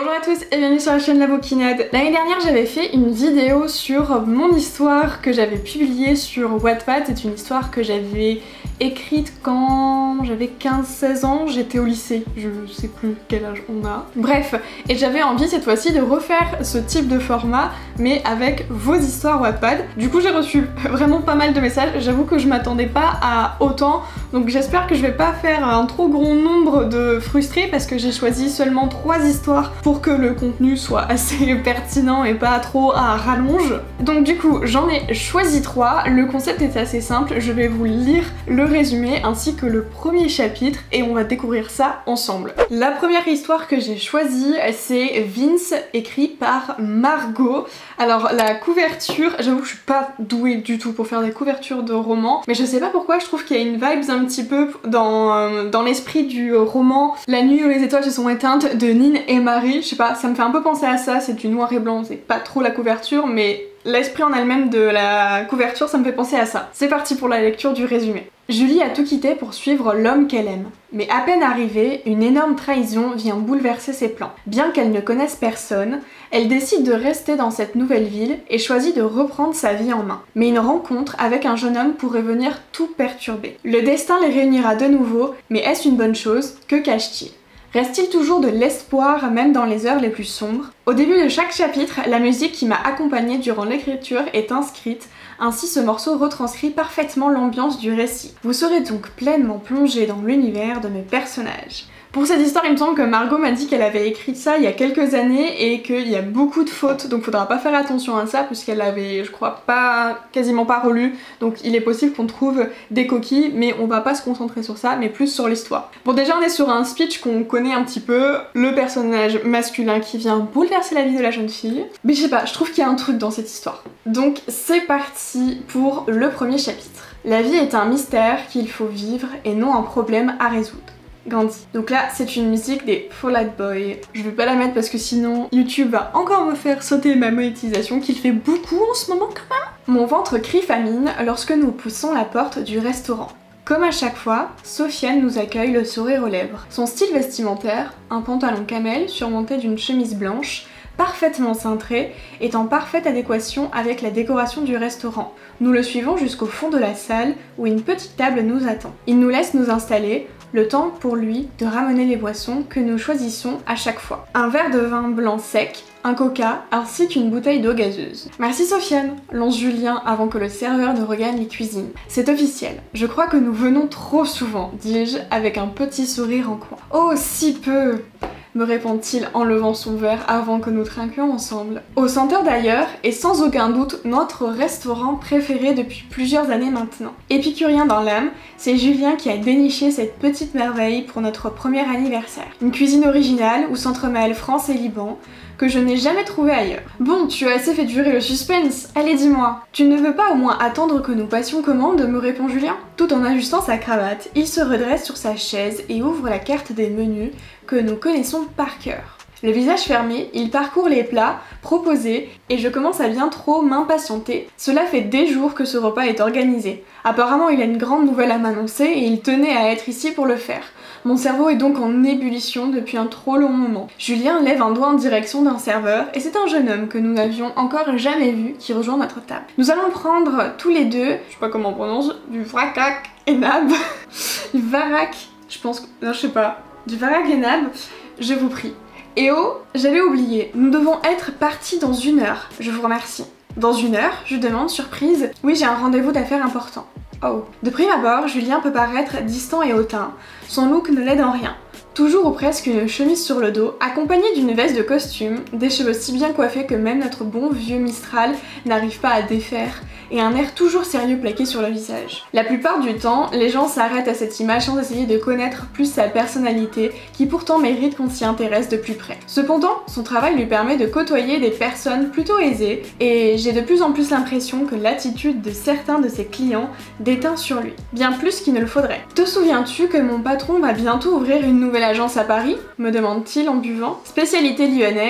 Bonjour à tous et bienvenue sur la chaîne La Boquinade. L'année dernière j'avais fait une vidéo sur mon histoire que j'avais publiée sur Wattpad. C'est une histoire que j'avais écrite quand j'avais 15-16 ans, j'étais au lycée, je sais plus quel âge on a. Bref, et j'avais envie cette fois-ci de refaire ce type de format mais avec vos histoires Wattpad. Du coup j'ai reçu vraiment pas mal de messages, j'avoue que je m'attendais pas à autant, donc j'espère que je vais pas faire un trop grand nombre de frustrés parce que j'ai choisi seulement 3 histoires pour que le contenu soit assez pertinent et pas trop à rallonge. Donc du coup j'en ai choisi 3, le concept est assez simple, je vais vous lire le résumé ainsi que le premier chapitre et on va découvrir ça ensemble. La première histoire que j'ai choisie c'est Vince, écrit par Margot. Alors la couverture, j'avoue que je suis pas douée du tout pour faire des couvertures de romans, mais je sais pas pourquoi je trouve qu'il y a une vibe un petit peu dans l'esprit du roman La nuit où les étoiles se sont éteintes de Nin et Marie. Je sais pas, ça me fait un peu penser à ça, c'est du noir et blanc, c'est pas trop la couverture mais l'esprit en elle-même de la couverture ça me fait penser à ça. C'est parti pour la lecture du résumé. Julie a tout quitté pour suivre l'homme qu'elle aime. Mais à peine arrivée, une énorme trahison vient bouleverser ses plans. Bien qu'elle ne connaisse personne, elle décide de rester dans cette nouvelle ville et choisit de reprendre sa vie en main. Mais une rencontre avec un jeune homme pourrait venir tout perturber. Le destin les réunira de nouveau, mais est-ce une bonne chose? Que cache-t-il? Reste-t-il toujours de l'espoir même dans les heures les plus sombres? Au début de chaque chapitre, la musique qui m'a accompagnée durant l'écriture est inscrite, ainsi ce morceau retranscrit parfaitement l'ambiance du récit. Vous serez donc pleinement plongé dans l'univers de mes personnages. Pour cette histoire, il me semble que Margot m'a dit qu'elle avait écrit ça il y a quelques années et qu'il y a beaucoup de fautes, donc faudra pas faire attention à ça puisqu'elle avait, je crois, quasiment pas relu, donc il est possible qu'on trouve des coquilles, mais on va pas se concentrer sur ça, mais plus sur l'histoire. Bon, déjà on est sur un speech qu'on connaît un petit peu, le personnage masculin qui vient bouleverser la vie de la jeune fille, mais je sais pas, je trouve qu'il y a un truc dans cette histoire. Donc c'est parti pour le premier chapitre. La vie est un mystère qu'il faut vivre et non un problème à résoudre. Gandhi. Donc là c'est une musique des Fall Out Boy. Je vais pas la mettre parce que sinon YouTube va encore me faire sauter ma monétisation qu'il fait beaucoup en ce moment quand même. Mon ventre crie famine lorsque nous poussons la porte du restaurant. Comme à chaque fois, Sofiane nous accueille le sourire aux lèvres. Son style vestimentaire, un pantalon camel surmonté d'une chemise blanche, parfaitement cintré, est en parfaite adéquation avec la décoration du restaurant. Nous le suivons jusqu'au fond de la salle où une petite table nous attend. Il nous laisse nous installer, le temps pour lui de ramener les boissons que nous choisissons à chaque fois. Un verre de vin blanc sec, un coca ainsi qu'une bouteille d'eau gazeuse. Merci Sofiane, lance Julien avant que le serveur ne regagne les cuisines. C'est officiel, je crois que nous venons trop souvent, dis-je avec un petit sourire en coin. Oh si peu, me répond-il en levant son verre avant que nous trinquions ensemble. Au Centre d'ailleurs est sans aucun doute notre restaurant préféré depuis plusieurs années maintenant. Épicurien dans l'âme, c'est Julien qui a déniché cette petite merveille pour notre premier anniversaire. Une cuisine originale où s'entremêlent France et Liban, que je n'ai jamais trouvé ailleurs. Bon, tu as assez fait durer le suspense, allez dis-moi. Tu ne veux pas au moins attendre que nous passions commande, me répond Julien. Tout en ajustant sa cravate, il se redresse sur sa chaise et ouvre la carte des menus que nous connaissons par cœur. Le visage fermé, il parcourt les plats proposés et je commence à bien trop m'impatienter. Cela fait des jours que ce repas est organisé. Apparemment il a une grande nouvelle à m'annoncer et il tenait à être ici pour le faire. Mon cerveau est donc en ébullition depuis un trop long moment. Julien lève un doigt en direction d'un serveur et c'est un jeune homme que nous n'avions encore jamais vu qui rejoint notre table. Nous allons prendre tous les deux, je sais pas comment on prononce, du vracac et nab. Du varak, je pense que... non je sais pas. Du varak et nab, je vous prie. Et oh, j'avais oublié, nous devons être partis dans 1 heure, je vous remercie. Dans 1 heure, je demande, surprise, oui j'ai un rendez-vous d'affaires important. Oh. De prime abord, Julien peut paraître distant et hautain, son look ne l'aide en rien. Toujours ou presque une chemise sur le dos, accompagnée d'une veste de costume, des cheveux si bien coiffés que même notre bon vieux Mistral n'arrive pas à défaire, et un air toujours sérieux plaqué sur le visage. La plupart du temps, les gens s'arrêtent à cette image sans essayer de connaître plus sa personnalité, qui pourtant mérite qu'on s'y intéresse de plus près. Cependant, son travail lui permet de côtoyer des personnes plutôt aisées, et j'ai de plus en plus l'impression que l'attitude de certains de ses clients déteint sur lui, bien plus qu'il ne le faudrait. Te souviens-tu que mon patron va bientôt ouvrir une nouvelle agence à Paris? Me demande-t-il en buvant. Spécialité lyonnaise,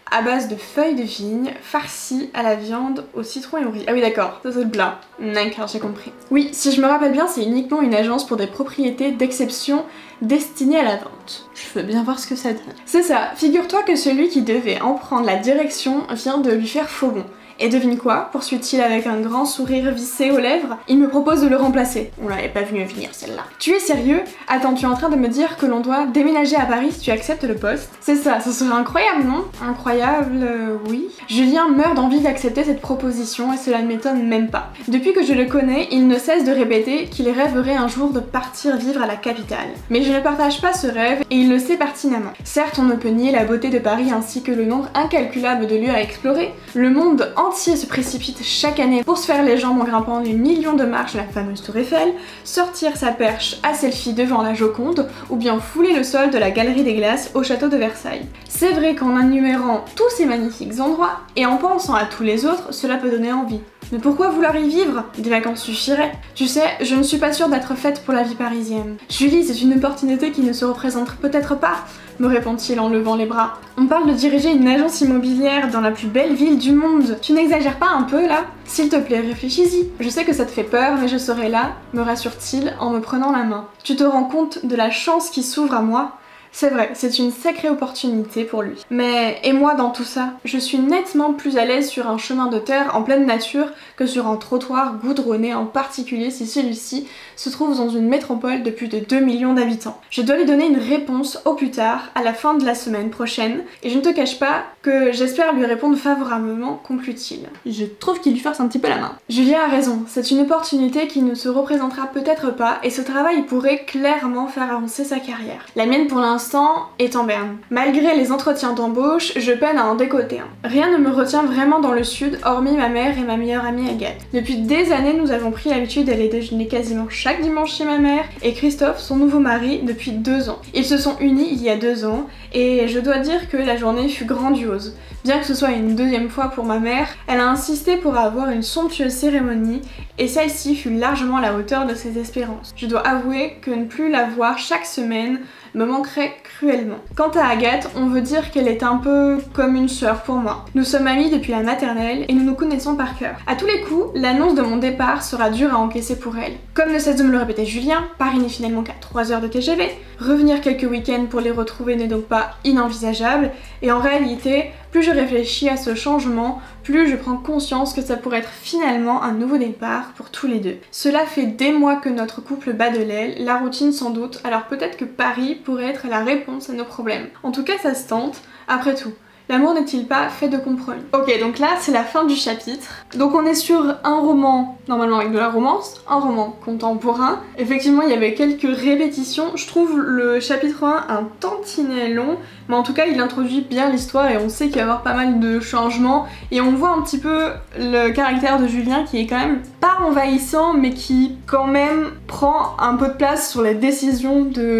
à base de feuilles de vigne farcies à la viande au citron et au riz. Ah oui d'accord, ça c'est le plat. D'accord, j'ai compris. Oui, si je me rappelle bien, c'est uniquement une agence pour des propriétés d'exception destinée à la vente. Je veux bien voir ce que ça donne. C'est ça, figure-toi que celui qui devait en prendre la direction vient de lui faire faux bond. Et devine quoi, poursuit-il avec un grand sourire vissé aux lèvres, il me propose de le remplacer. On l'avait pas vu venir celle-là. Tu es sérieux? Attends, tu es en train de me dire que l'on doit déménager à Paris si tu acceptes le poste? C'est ça, ce serait incroyable, non? Incroyable, oui. Julien meurt d'envie d'accepter cette proposition et cela ne m'étonne même pas. Depuis que je le connais, il ne cesse de répéter qu'il rêverait un jour de partir vivre à la capitale. Mais je ne partage pas ce rêve et il le sait pertinemment. Certes, on ne peut nier la beauté de Paris ainsi que le nombre incalculable de lieux à explorer. Le monde entier se précipite chaque année pour se faire les jambes en grimpant les millions de marches de la fameuse Tour Eiffel, sortir sa perche à selfie devant la Joconde ou bien fouler le sol de la Galerie des Glaces au château de Versailles. C'est vrai qu'en énumérant tous ces magnifiques endroits et en pensant à tous les autres, cela peut donner envie. Mais pourquoi vouloir y vivre? Des vacances suffiraient. Tu sais, je ne suis pas sûre d'être faite pour la vie parisienne. Julie, c'est une opportunité qui ne se représente peut-être pas, me répond-il en levant les bras. On parle de diriger une agence immobilière dans la plus belle ville du monde. Tu n'exagères pas un peu là? S'il te plaît, réfléchis-y. Je sais que ça te fait peur, mais je serai là, me rassure-t-il en me prenant la main. Tu te rends compte de la chance qui s'ouvre à moi? C'est vrai, c'est une sacrée opportunité pour lui. Mais, et moi dans tout ça? Je suis nettement plus à l'aise sur un chemin de terre en pleine nature que sur un trottoir goudronné, en particulier si celui-ci se trouve dans une métropole de plus de 2 millions d'habitants. Je dois lui donner une réponse au plus tard, à la fin de la semaine prochaine, et je ne te cache pas que j'espère lui répondre favorablement, conclut-il. Je trouve qu'il lui force un petit peu la main. Julien a raison, c'est une opportunité qui ne se représentera peut-être pas, et ce travail pourrait clairement faire avancer sa carrière. La mienne pour l'instant est en berne. Malgré les entretiens d'embauche, je peine à en décoter un. Rien ne me retient vraiment dans le sud, hormis ma mère et ma meilleure amie Agathe. Depuis des années, nous avons pris l'habitude d'aller déjeuner quasiment chaque dimanche chez ma mère, et Christophe, son nouveau mari, depuis 2 ans. Ils se sont unis il y a 2 ans, et je dois dire que la journée fut grandiose. Bien que ce soit une deuxième fois pour ma mère, elle a insisté pour avoir une somptueuse cérémonie, et celle-ci fut largement à la hauteur de ses espérances. Je dois avouer que ne plus la voir chaque semaine me manquerait cruellement. Quant à Agathe, on veut dire qu'elle est un peu comme une sœur pour moi. Nous sommes amis depuis la maternelle et nous nous connaissons par cœur. À tous les coups, l'annonce de mon départ sera dure à encaisser pour elle. Comme ne cesse de me le répéter Julien, Paris n'est finalement qu'à 3 heures de TGV. Revenir quelques week-ends pour les retrouver n'est donc pas inenvisageable, et en réalité, plus je réfléchis à ce changement, plus je prends conscience que ça pourrait être finalement un nouveau départ pour tous les deux. Cela fait des mois que notre couple bat de l'aile, la routine sans doute, alors peut-être que Paris pourrait être la réponse à nos problèmes. En tout cas, ça se tente, après tout. L'amour n'est-il pas fait de compromis? Ok, donc là c'est la fin du chapitre. Donc on est sur un roman, normalement avec de la romance, un roman contemporain. Effectivement il y avait quelques répétitions. Je trouve le chapitre 1 un tantinet long, mais en tout cas il introduit bien l'histoire et on sait qu'il va y avoir pas mal de changements. Et on voit un petit peu le caractère de Julien qui est quand même pas envahissant, mais qui quand même prend un peu de place sur les décisions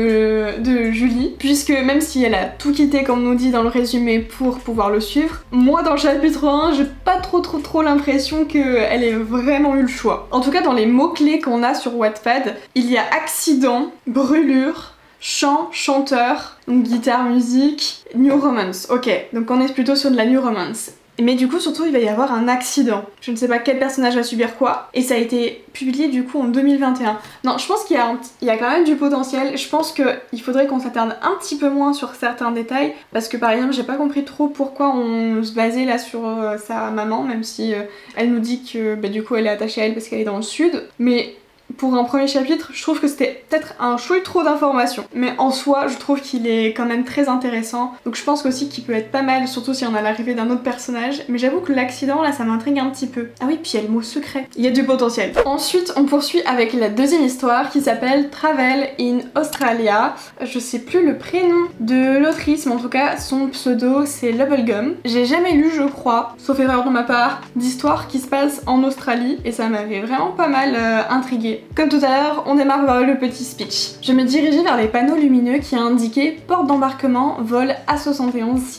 de Julie. Puisque même si elle a tout quitté comme nous dit dans le résumé pour pouvoir le suivre, moi dans le chapitre 1 j'ai pas trop l'impression qu'elle ait vraiment eu le choix. En tout cas dans les mots-clés qu'on a sur Wattpad, il y a accident, brûlure, chant, chanteur, donc guitare, musique, new romance. Ok, donc on est plutôt sur de la new romance. Mais du coup surtout il va y avoir un accident. Je ne sais pas quel personnage va subir quoi, et ça a été publié du coup en 2021. Non, je pense qu'il y a quand même du potentiel. Je pense qu'il faudrait qu'on s'attarde un petit peu moins sur certains détails, parce que par exemple j'ai pas compris trop pourquoi on se basait là sur sa maman, même si elle nous dit que du coup elle est attachée à elle parce qu'elle est dans le sud. Mais pour un premier chapitre, je trouve que c'était peut-être un chouille trop d'informations. Mais en soi, je trouve qu'il est quand même très intéressant. Donc je pense aussi qu'il peut être pas mal, surtout si on a l'arrivée d'un autre personnage. Mais j'avoue que l'accident, là, ça m'intrigue un petit peu. Ah oui, puis il y a le mot secret. Il y a du potentiel. Ensuite, on poursuit avec la deuxième histoire qui s'appelle Travel in Australia. Je sais plus le prénom de l'autrice, mais en tout cas, son pseudo, c'est Bubblegum. J'ai jamais lu, je crois, sauf erreur de ma part, d'histoire qui se passe en Australie. Et ça m'avait vraiment pas mal intriguée. Comme tout à l'heure, on démarre par le petit speech. Je me dirigeais vers les panneaux lumineux qui indiquaient porte d'embarquement, vol A71 Sydney.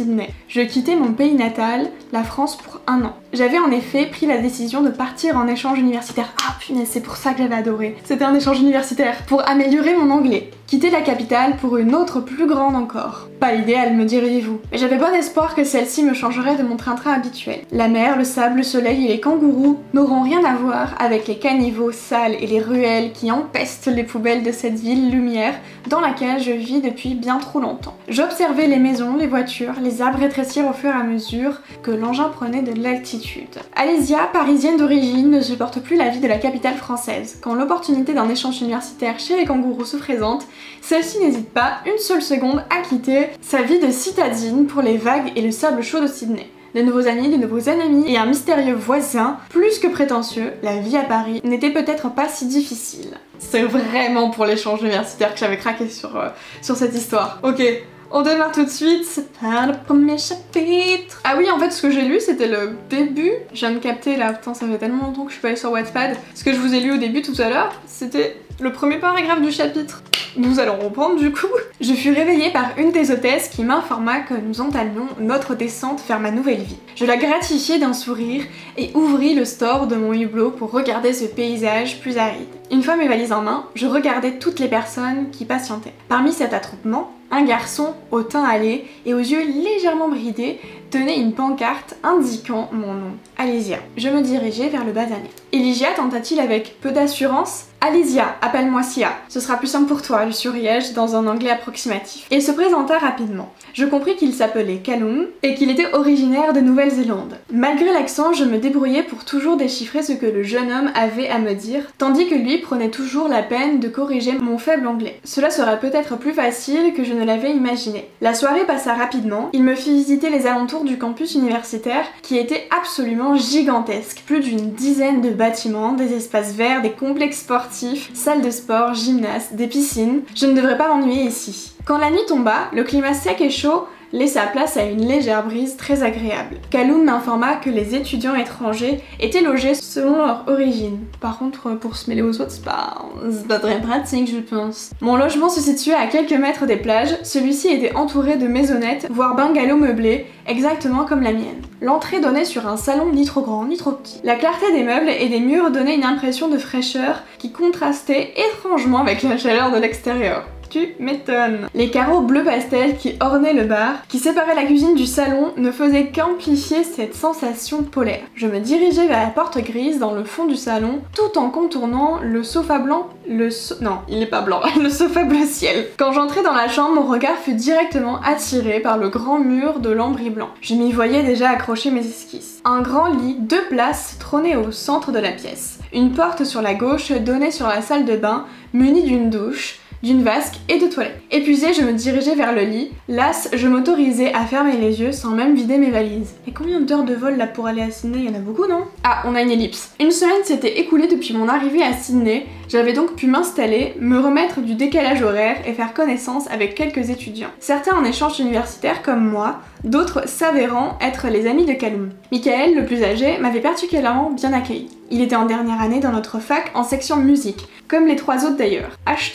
Je quittais mon pays natal, la France, pour 1 an. J'avais en effet pris la décision de partir en échange universitaire. Ah punaise, c'est pour ça que j'avais adoré. C'était un échange universitaire. Pour améliorer mon anglais. Quitter la capitale pour une autre plus grande encore. Pas l'idéal, me diriez-vous. Mais j'avais bon espoir que celle-ci me changerait de mon train-train habituel. La mer, le sable, le soleil et les kangourous n'auront rien à voir avec les caniveaux sales et les ruelles qui empestent les poubelles de cette ville lumière dans laquelle je vis depuis bien trop longtemps. J'observais les maisons, les voitures, les arbres rétrécir au fur et à mesure que l'engin prenait de l'altitude. Alésia, parisienne d'origine, ne supporte plus la vie de la capitale française. Quand l'opportunité d'un échange universitaire chez les kangourous se présente, celle-ci n'hésite pas une seule seconde à quitter sa vie de citadine pour les vagues et le sable chaud de Sydney. De nouveaux amis, de nouveaux ennemis et un mystérieux voisin, plus que prétentieux, la vie à Paris n'était peut-être pas si difficile. C'est vraiment pour l'échange universitaire que j'avais craqué sur cette histoire. Ok, on démarre tout de suite par le premier chapitre. Ah oui, en fait, ce que j'ai lu, c'était le début. Je viens de capter là, putain, ça fait tellement longtemps que je suis pas allée sur Wattpad. Ce que je vous ai lu au début tout à l'heure, c'était le premier paragraphe du chapitre. Nous allons reprendre du coup. Je fus réveillée par une des hôtesses qui m'informa que nous entamions notre descente vers ma nouvelle vie. Je la gratifiai d'un sourire et ouvris le store de mon hublot pour regarder ce paysage plus aride. Une fois mes valises en main, je regardais toutes les personnes qui patientaient. Parmi cet attroupement, un garçon au teint hâlé et aux yeux légèrement bridés tenait une pancarte indiquant mon nom, Alésia. Je me dirigeai vers le bâtonnier. Elijah tenta-t-il avec peu d'assurance. Alésia, appelle-moi Sia. Ce sera plus simple pour toi, lui souriai-je dans un anglais approximatif. Il se présenta rapidement. Je compris qu'il s'appelait Callum et qu'il était originaire de Nouvelle-Zélande. Malgré l'accent, je me débrouillais pour toujours déchiffrer ce que le jeune homme avait à me dire, tandis que lui prenait toujours la peine de corriger mon faible anglais. Cela serait peut-être plus facile que je ne l'avais imaginé. La soirée passa rapidement, il me fit visiter les alentours du campus universitaire qui était absolument gigantesque. Plus d'une dizaine de bâtiments, des espaces verts, des complexes sportifs, salles de sport, gymnases, des piscines. Je ne devrais pas m'ennuyer ici. Quand la nuit tomba, le climat sec et chaud laissa place à une légère brise très agréable. Callum m'informa que les étudiants étrangers étaient logés selon leur origine. Par contre, pour se mêler aux autres, c'est pas très pratique, je pense. Mon logement se situait à quelques mètres des plages, celui-ci était entouré de maisonnettes, voire bungalows meublés, exactement comme la mienne. L'entrée donnait sur un salon ni trop grand ni trop petit. La clarté des meubles et des murs donnait une impression de fraîcheur qui contrastait étrangement avec la chaleur de l'extérieur. Tu m'étonnes. Les carreaux bleu pastel qui ornaient le bar, qui séparaient la cuisine du salon, ne faisaient qu'amplifier cette sensation polaire. Je me dirigeais vers la porte grise dans le fond du salon, tout en contournant le sofa blanc, non, il n'est pas blanc, le sofa bleu ciel. Quand j'entrai dans la chambre, mon regard fut directement attiré par le grand mur de lambris blanc. Je m'y voyais déjà accrocher mes esquisses. Un grand lit, 2 places, trônait au centre de la pièce. Une porte sur la gauche donnait sur la salle de bain, munie d'une douche, d'une vasque et de toilettes. Épuisée, je me dirigeais vers le lit. Lasse, je m'autorisais à fermer les yeux sans même vider mes valises. Et combien d'heures de vol là pour aller à Sydney? Il y en a beaucoup, non? Ah, on a une ellipse. Une semaine s'était écoulée depuis mon arrivée à Sydney. J'avais donc pu m'installer, me remettre du décalage horaire et faire connaissance avec quelques étudiants. Certains en échange universitaire comme moi, d'autres s'avérant être les amis de Callum. Michael, le plus âgé, m'avait particulièrement bien accueilli. Il était en dernière année dans notre fac en section musique, comme les 3 autres d'ailleurs.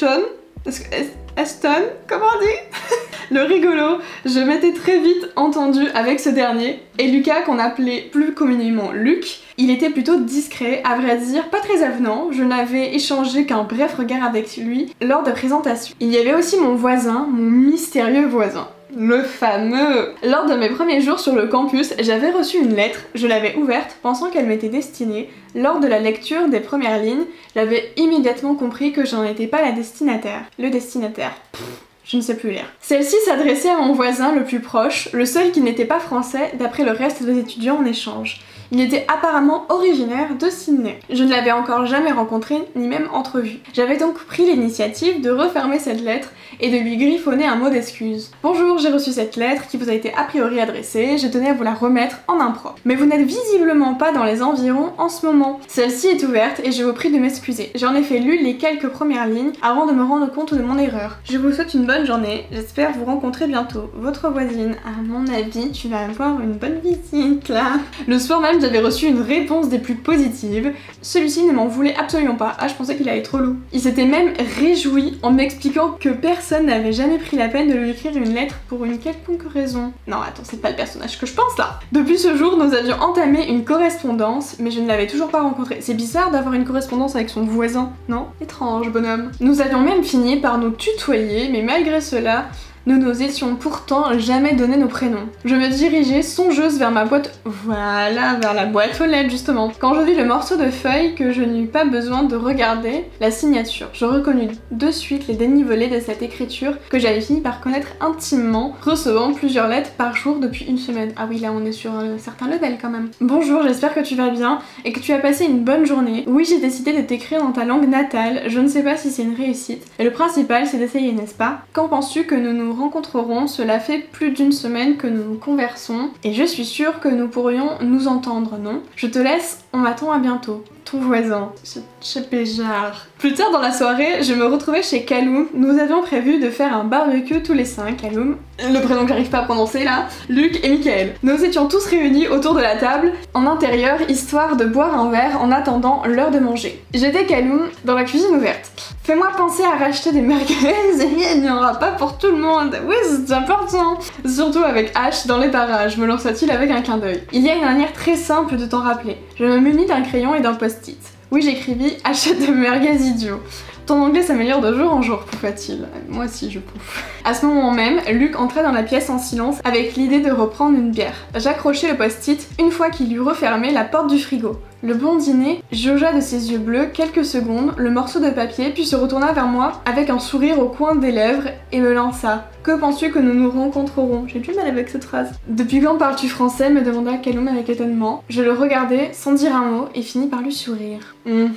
Aston, comment on dit? Le rigolo, je m'étais très vite entendue avec ce dernier, et Lucas, qu'on appelait plus communément Luc, il était plutôt discret, à vrai dire pas très avenant, je n'avais échangé qu'un bref regard avec lui lors de présentation. Il y avait aussi mon voisin, mon mystérieux voisin. Le fameux! Lors de mes premiers jours sur le campus, j'avais reçu une lettre, je l'avais ouverte pensant qu'elle m'était destinée. Lors de la lecture des premières lignes, j'avais immédiatement compris que je n'en étais pas la destinataire. Le destinataire. Je ne sais plus lire. Celle-ci s'adressait à mon voisin le plus proche, le seul qui n'était pas français d'après le reste des étudiants en échange. Il était apparemment originaire de Sydney. Je ne l'avais encore jamais rencontré ni même entrevu. J'avais donc pris l'initiative de refermer cette lettre et de lui griffonner un mot d'excuse. Bonjour, j'ai reçu cette lettre qui vous a été a priori adressée, je tenais à vous la remettre en impro. Mais vous n'êtes visiblement pas dans les environs en ce moment. Celle-ci est ouverte et je vous prie de m'excuser. J'ai en effet lu les quelques premières lignes avant de me rendre compte de mon erreur. Je vous souhaite une bonne journée, j'espère vous rencontrer bientôt. Votre voisine, à mon avis, tu vas avoir une bonne visite là. Le soir même, j'avais reçu une réponse des plus positives. Celui-ci ne m'en voulait absolument pas. Ah, je pensais qu'il allait être trop lourd. Il s'était même réjoui en m'expliquant que personne personne n'avait jamais pris la peine de lui écrire une lettre pour une quelconque raison. Non, attends, c'est pas le personnage que je pense là. Depuis ce jour, nous avions entamé une correspondance, mais je ne l'avais toujours pas rencontré. C'est bizarre d'avoir une correspondance avec son voisin, non? Étrange, bonhomme. Nous avions même fini par nous tutoyer, mais malgré cela, nous n'osétions pourtant jamais donner nos prénoms. Je me dirigeais songeuse vers ma boîte... Voilà, vers la boîte aux lettres justement. Quand je vis le morceau de feuille que je n'eus pas besoin de regarder, la signature. Je reconnus de suite les dénivelés de cette écriture que j'avais fini par connaître intimement, recevant plusieurs lettres par jour depuis une semaine. Ah oui, là on est sur un certain level quand même. Bonjour, j'espère que tu vas bien et que tu as passé une bonne journée. Oui, j'ai décidé de t'écrire dans ta langue natale. Je ne sais pas si c'est une réussite. Et le principal, c'est d'essayer, n'est-ce pas? Qu'en penses-tu que nous rencontrerons? Cela fait plus d'une semaine que nous nous conversons et je suis sûre que nous pourrions nous entendre, non? Je te laisse, on m'attend, à bientôt. Ton voisin, chez Péjard. Plus tard dans la soirée, je me retrouvais chez Kaloum. Nous avions prévu de faire un barbecue tous les 5. Kaloum, le prénom que j'arrive pas à prononcer là, Luc et Michael. Nous étions tous réunis autour de la table, en intérieur, histoire de boire un verre en attendant l'heure de manger. J'étais Kaloum dans la cuisine ouverte. Fais-moi penser à racheter des merguez, il n'y en aura pas pour tout le monde. Oui, c'est important. Surtout avec H dans les parages, me lança-t-il avec un clin d'œil. Il y a une manière très simple de t'en rappeler. Je me munis d'un crayon et d'un post-it. Oui, j'écrivis « Achète des merguez idiots ». Ton anglais s'améliore de jour en jour, pouffa-t-il. Moi aussi, je pouffe. À ce moment même, Luc entrait dans la pièce en silence avec l'idée de reprendre une bière. J'accrochai le post-it une fois qu'il eut refermé la porte du frigo. Le blondinet jaugea de ses yeux bleus quelques secondes le morceau de papier puis se retourna vers moi avec un sourire au coin des lèvres et me lança. Que penses-tu que nous nous rencontrerons? J'ai du mal avec cette phrase. Depuis quand parles-tu français? Me demanda Kaloum avec étonnement. Je le regardai sans dire un mot et finis par lui sourire.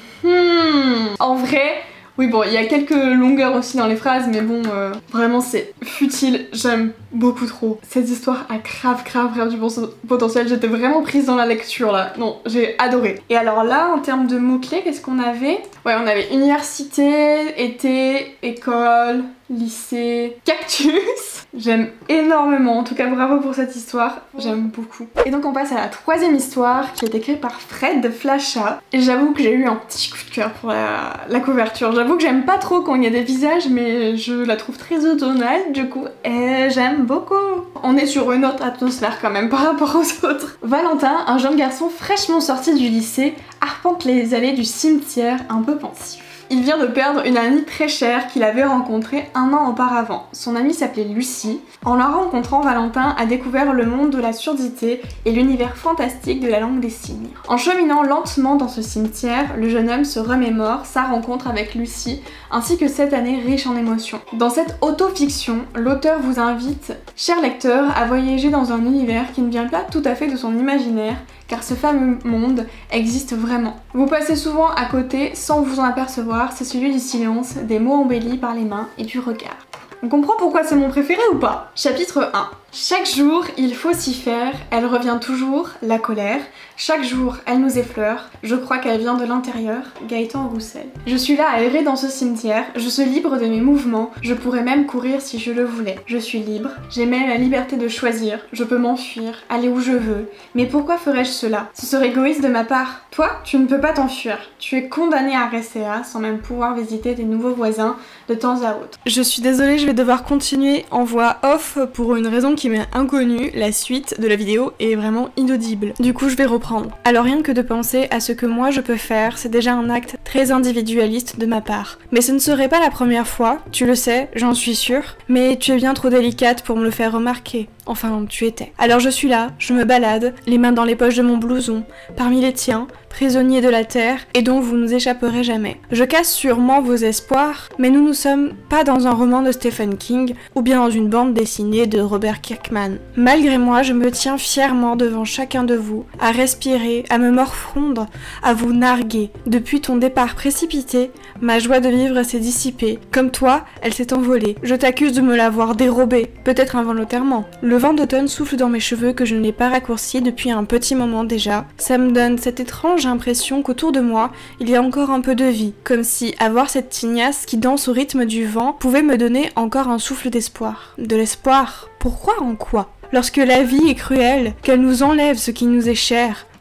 En vrai... Oui bon, il y a quelques longueurs aussi dans les phrases, mais bon, vraiment c'est futile, j'aime beaucoup trop. Cette histoire a grave du potentiel, j'étais vraiment prise dans la lecture là, non, j'ai adoré. Et alors là, en termes de mots-clés, qu'est-ce qu'on avait? Ouais, on avait université, été, école, lycée, cactus. J'aime énormément, en tout cas bravo pour cette histoire, j'aime beaucoup. Et donc on passe à la troisième histoire qui est écrite par Fred de Flasha. J'avoue que j'ai eu un petit coup de cœur pour la couverture. J'avoue que j'aime pas trop quand il y a des visages, mais je la trouve très automnale du coup, et j'aime beaucoup. On est sur une autre atmosphère quand même par rapport aux autres. Valentin, un jeune garçon fraîchement sorti du lycée, arpente les allées du cimetière un peu pensif. Il vient de perdre une amie très chère qu'il avait rencontrée un an auparavant. Son amie s'appelait Lucie. En la rencontrant, Valentin a découvert le monde de la surdité et l'univers fantastique de la langue des signes. En cheminant lentement dans ce cimetière, le jeune homme se remémore sa rencontre avec Lucie ainsi que cette année riche en émotions. Dans cette autofiction, l'auteur vous invite, cher lecteur, à voyager dans un univers qui ne vient pas tout à fait de son imaginaire, car ce fameux monde existe vraiment. Vous passez souvent à côté sans vous en apercevoir, c'est celui du silence, des mots embellis par les mains et du regard. On comprend pourquoi c'est mon préféré ou pas? Chapitre 1. Chaque jour, il faut s'y faire, elle revient toujours, la colère. Chaque jour, elle nous effleure, je crois qu'elle vient de l'intérieur, Gaëtan Roussel. Je suis là à errer dans ce cimetière, je suis libre de mes mouvements, je pourrais même courir si je le voulais. Je suis libre, j'ai même la liberté de choisir, je peux m'enfuir, aller où je veux. Mais pourquoi ferais-je cela? Ce serait égoïste de ma part. Toi, tu ne peux pas t'enfuir. Tu es condamné à rester là, sans même pouvoir visiter tes nouveaux voisins de temps à autre. Je suis désolée, je vais devoir continuer en voix off pour une raison qui m'est inconnue. La suite de la vidéo est vraiment inaudible. Du coup, je vais reprendre. Alors rien que de penser à ce que moi je peux faire, c'est déjà un acte très individualiste de ma part. Mais ce ne serait pas la première fois, tu le sais, j'en suis sûre, mais tu es bien trop délicate pour me le faire remarquer. Enfin, tu étais. Alors je suis là, je me balade, les mains dans les poches de mon blouson, parmi les tiens, prisonnier de la terre, et dont vous nous échapperez jamais. Je casse sûrement vos espoirs, mais nous ne sommes pas dans un roman de Stephen King, ou bien dans une bande dessinée de Robert Kirkman. Malgré moi, je me tiens fièrement devant chacun de vous, à respirer, à me morfondre, à vous narguer. Depuis ton départ précipité, ma joie de vivre s'est dissipée. Comme toi, elle s'est envolée. Je t'accuse de me l'avoir dérobée, peut-être involontairement. Le vent d'automne souffle dans mes cheveux que je ne l'ai pas raccourci depuis un petit moment déjà. Ça me donne cette étrange impression qu'autour de moi, il y a encore un peu de vie. Comme si avoir cette tignasse qui danse au rythme du vent pouvait me donner encore un souffle d'espoir. De l'espoir? Pourquoi en quoi? Lorsque la vie est cruelle, qu'elle nous enlève ce qui nous est cher,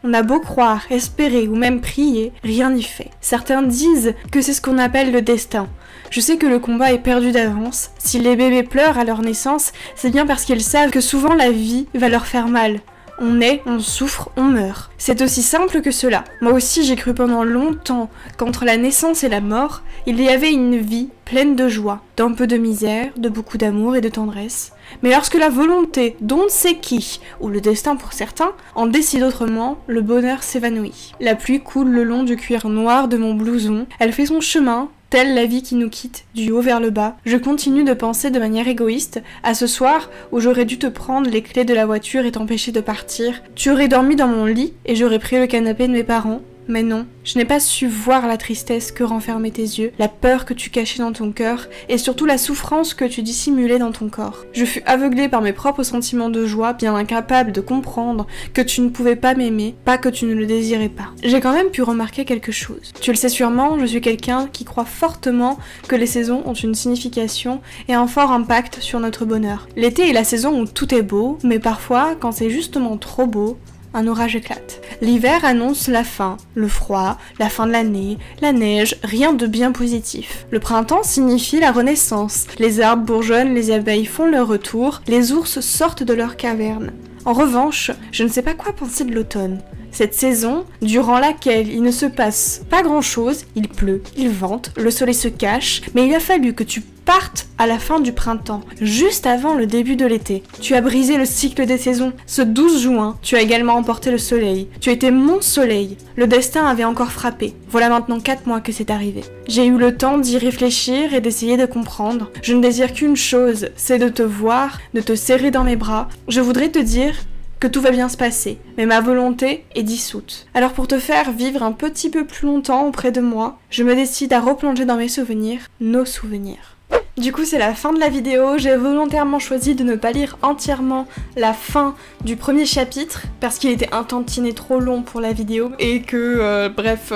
On a beau croire, espérer ou même prier, rien n'y fait. Certains disent que c'est ce qu'on appelle le destin. Je sais que le combat est perdu d'avance. Si les bébés pleurent à leur naissance, c'est bien parce qu'ils savent que souvent la vie va leur faire mal. On naît, on souffre, on meurt. C'est aussi simple que cela. Moi aussi j'ai cru pendant longtemps qu'entre la naissance et la mort, il y avait une vie pleine de joie, d'un peu de misère, de beaucoup d'amour et de tendresse. Mais lorsque la volonté d'on ne sait qui, ou le destin pour certains, en décide autrement, le bonheur s'évanouit. La pluie coule le long du cuir noir de mon blouson, elle fait son chemin, telle la vie qui nous quitte, du haut vers le bas. Je continue de penser de manière égoïste à ce soir où j'aurais dû te prendre les clés de la voiture et t'empêcher de partir. Tu aurais dormi dans mon lit et j'aurais pris le canapé de mes parents. Mais non, je n'ai pas su voir la tristesse que renfermaient tes yeux, la peur que tu cachais dans ton cœur, et surtout la souffrance que tu dissimulais dans ton corps. Je fus aveuglée par mes propres sentiments de joie, bien incapable de comprendre que tu ne pouvais pas m'aimer, pas que tu ne le désirais pas. J'ai quand même pu remarquer quelque chose. Tu le sais sûrement, je suis quelqu'un qui croit fortement que les saisons ont une signification et un fort impact sur notre bonheur. L'été est la saison où tout est beau, mais parfois, quand c'est justement trop beau, un orage éclate. L'hiver annonce la fin, le froid, la fin de l'année, la neige, rien de bien positif. Le printemps signifie la renaissance. Les arbres bourgeonnent, les abeilles font leur retour, les ours sortent de leur caverne. En revanche, je ne sais pas quoi penser de l'automne. Cette saison, durant laquelle il ne se passe pas grand-chose, il pleut, il vente, le soleil se cache, mais il a fallu que tu partes à la fin du printemps, juste avant le début de l'été. Tu as brisé le cycle des saisons. Ce 12 juin, tu as également emporté le soleil. Tu étais mon soleil. Le destin avait encore frappé. Voilà maintenant 4 mois que c'est arrivé. J'ai eu le temps d'y réfléchir et d'essayer de comprendre. Je ne désire qu'une chose, c'est de te voir, de te serrer dans mes bras. Je voudrais te dire que tout va bien se passer, mais ma volonté est dissoute. Alors pour te faire vivre un petit peu plus longtemps auprès de moi, je me décide à replonger dans mes souvenirs, nos souvenirs. Du coup c'est la fin de la vidéo, j'ai volontairement choisi de ne pas lire entièrement la fin du premier chapitre parce qu'il était un tantinet trop long pour la vidéo et que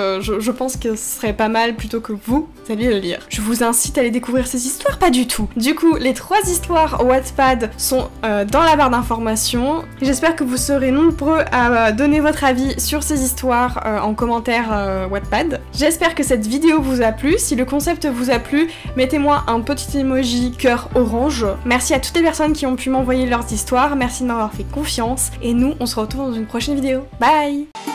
je pense que ce serait pas mal plutôt que vous alliez le lire. Je vous incite à aller découvrir ces histoires, pas du tout. Du coup les 3 histoires Wattpad sont dans la barre d'informations. J'espère que vous serez nombreux à donner votre avis sur ces histoires en commentaire Wattpad. J'espère que cette vidéo vous a plu, si le concept vous a plu, mettez-moi un petit emoji cœur orange. Merci à toutes les personnes qui ont pu m'envoyer leurs histoires, merci de m'avoir fait confiance et nous on se retrouve dans une prochaine vidéo. Bye!